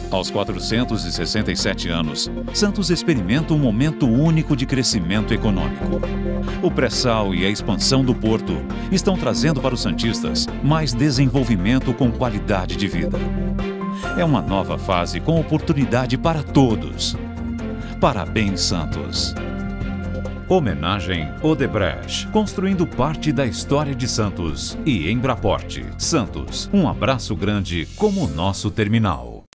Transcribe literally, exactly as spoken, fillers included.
Aos quatrocentos e sessenta e sete anos, Santos experimenta um momento único de crescimento econômico. O pré-sal e a expansão do porto estão trazendo para os santistas mais desenvolvimento com qualidade de vida. É uma nova fase com oportunidade para todos. Parabéns, Santos! Homenagem Odebrecht, construindo parte da história de Santos, e Embraporte. Santos, um abraço grande como o nosso terminal.